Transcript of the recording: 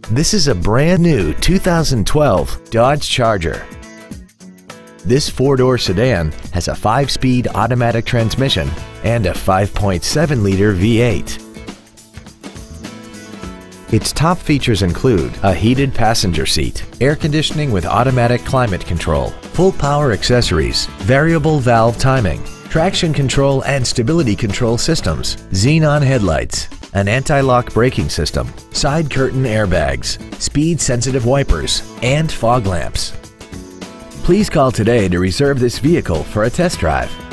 This is a brand new 2012 Dodge Charger. This four-door sedan has a 5-speed automatic transmission and a 5.7-liter V8. Its top features include a heated passenger seat, air conditioning with automatic climate control, full power accessories, variable valve timing, traction control and stability control systems, xenon headlights, an anti-lock braking system, side curtain airbags, speed-sensitive wipers, and fog lamps. Please call today to reserve this vehicle for a test drive.